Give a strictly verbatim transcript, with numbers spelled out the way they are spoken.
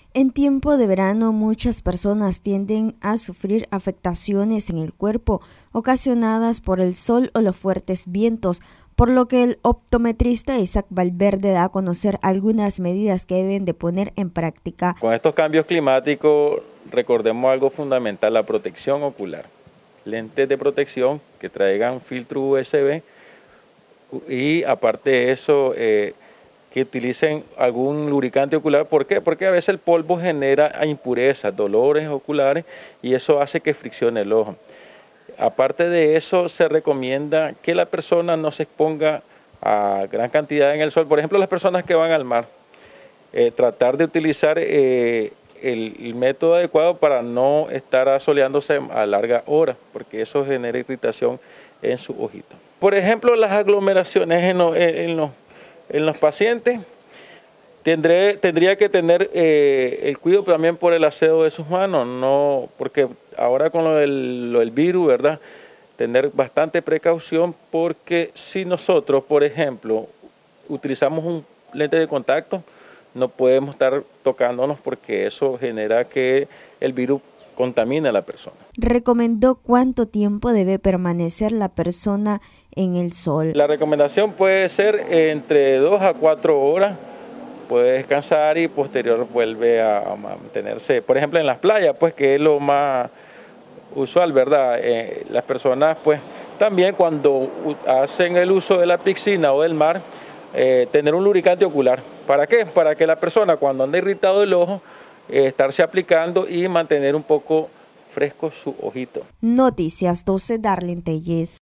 En tiempo de verano, muchas personas tienden a sufrir afectaciones en el cuerpo ocasionadas por el sol o los fuertes vientos, por lo que el optometrista Isaac Valverde da a conocer algunas medidas que deben de poner en práctica. Con estos cambios climáticos, recordemos algo fundamental, la protección ocular. Lentes de protección que traigan filtro U S B y aparte de eso, eh, que utilicen algún lubricante ocular. ¿Por qué? Porque a veces el polvo genera impurezas, dolores oculares y eso hace que friccione el ojo. Aparte de eso, se recomienda que la persona no se exponga a gran cantidad en el sol. Por ejemplo, las personas que van al mar, eh, tratar de utilizar eh, el, el método adecuado para no estar asoleándose a larga hora, porque eso genera irritación en su ojito. Por ejemplo, las aglomeraciones en los, en los En los pacientes tendré, tendría que tener eh, el cuidado también por el aseo de sus manos, no, porque ahora con lo del, lo del virus, ¿verdad? Tener bastante precaución porque si nosotros, por ejemplo, utilizamos un lente de contacto, no podemos estar tocándonos porque eso genera que el virus contamine a la persona. Recomendó cuánto tiempo debe permanecer la persona en el sol. La recomendación puede ser entre dos a cuatro horas, puede descansar y posterior vuelve a mantenerse, por ejemplo en las playas, pues que es lo más usual, ¿verdad? Eh, las personas pues también cuando hacen el uso de la piscina o del mar, eh, tener un lubricante ocular. ¿Para qué? Para que la persona cuando anda irritado el ojo, eh, estarse aplicando y mantener un poco fresco su ojito. Noticias doce, Darlene Telles.